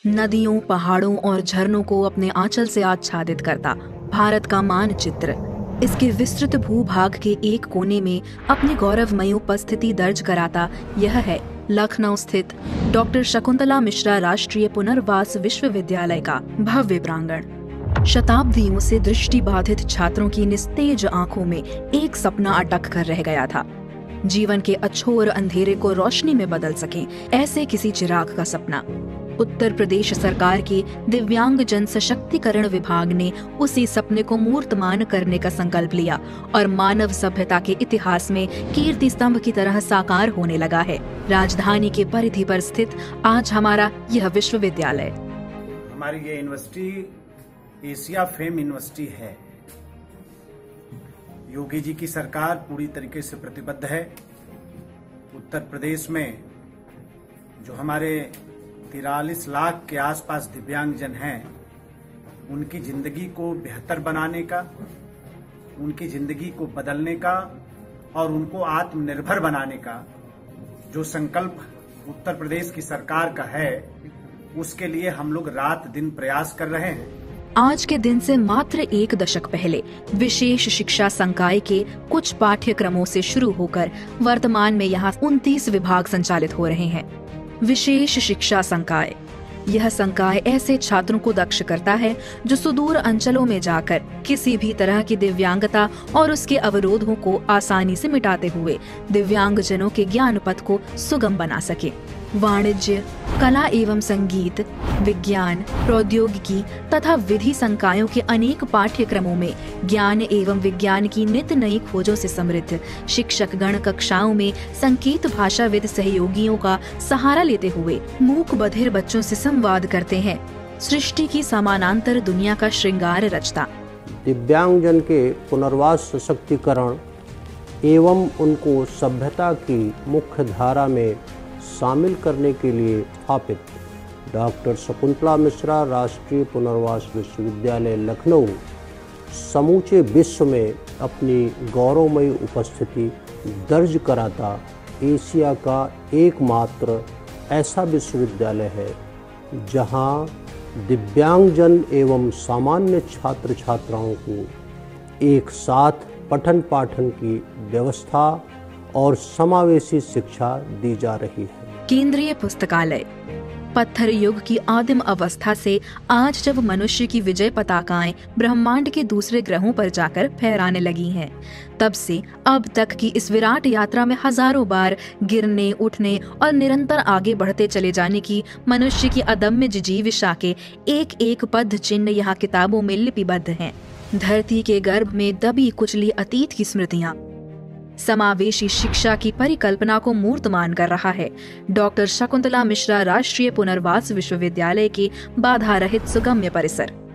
नदियों, पहाड़ों और झरनों को अपने आंचल से आच्छादित करता भारत का मानचित्र इसके विस्तृत भूभाग के एक कोने में अपनी गौरवमयी उपस्थिति दर्ज कराता यह है लखनऊ स्थित डॉक्टर शकुंतला मिश्रा राष्ट्रीय पुनर्वास विश्वविद्यालय का भव्य प्रांगण। शताब्दियों से दृष्टिबाधित छात्रों की निस्तेज आंखों में एक सपना अटक कर रह गया था। जीवन के अछोर अंधेरे को रोशनी में बदल सके ऐसे किसी चिराग का सपना। उत्तर प्रदेश सरकार के दिव्यांग जन सशक्तिकरण विभाग ने उसी सपने को मूर्तमान करने का संकल्प लिया और मानव सभ्यता के इतिहास में कीर्ति स्तंभ की तरह साकार होने लगा है। राजधानी के परिधि पर स्थित आज हमारा यह विश्वविद्यालय, हमारी ये यूनिवर्सिटी एशिया फेम यूनिवर्सिटी है। योगी जी की सरकार पूरी तरीके से प्रतिबद्ध है। उत्तर प्रदेश में जो हमारे 43 लाख के आसपास दिव्यांगजन हैं, उनकी जिंदगी को बेहतर बनाने का, उनकी जिंदगी को बदलने का और उनको आत्मनिर्भर बनाने का जो संकल्प उत्तर प्रदेश की सरकार का है, उसके लिए हम लोग रात दिन प्रयास कर रहे हैं। आज के दिन से मात्र एक दशक पहले विशेष शिक्षा संकाय के कुछ पाठ्यक्रमों से शुरू होकर वर्तमान में यहाँ 29 विभाग संचालित हो रहे हैं। विशेष शिक्षा संकाय, यह संकाय ऐसे छात्रों को दक्ष करता है जो सुदूर अंचलों में जाकर किसी भी तरह की दिव्यांगता और उसके अवरोधों को आसानी से मिटाते हुए दिव्यांगजनों के ज्ञान पथ को सुगम बना सके। वाणिज्य, कला एवं संगीत, विज्ञान, प्रौद्योगिकी तथा विधि संकायों के अनेक पाठ्यक्रमों में ज्ञान एवं विज्ञान की नित नई खोजों से समृद्ध शिक्षक गण कक्षाओं में संकेत भाषाविद सहयोगियों का सहारा लेते हुए मूक बधिर बच्चों से संवाद करते हैं, सृष्टि की समानांतर दुनिया का श्रृंगार रचता। दिव्यांगजन के पुनर्वास सशक्तिकरण एवं उनको सभ्यता की मुख्य धारा में शामिल करने के लिए स्थापित डॉक्टर शकुंतला मिश्रा राष्ट्रीय पुनर्वास विश्वविद्यालय लखनऊ समूचे विश्व में अपनी गौरवमयी उपस्थिति दर्ज कराता एशिया का एकमात्र ऐसा विश्वविद्यालय है जहां दिव्यांगजन एवं सामान्य छात्र छात्राओं को एक साथ पठन पाठन की व्यवस्था और समावेशी शिक्षा दी जा रही है। केंद्रीय पुस्तकालय, पत्थर युग की आदिम अवस्था से आज जब मनुष्य की विजय पताकाएं ब्रह्मांड के दूसरे ग्रहों पर जाकर फहराने लगी हैं, तब से अब तक की इस विराट यात्रा में हजारों बार गिरने, उठने और निरंतर आगे बढ़ते चले जाने की मनुष्य की अदम्य जिजीविषा के एक एक पद चिन्ह यहाँ किताबों में लिपिबद्ध हैं। धरती के गर्भ में दबी कुचली अतीत की स्मृतियाँ समावेशी शिक्षा की परिकल्पना को मूर्तमान कर रहा है डॉक्टर शकुंतला मिश्रा राष्ट्रीय पुनर्वास विश्वविद्यालय के बाधा रहित सुगम्य परिसर।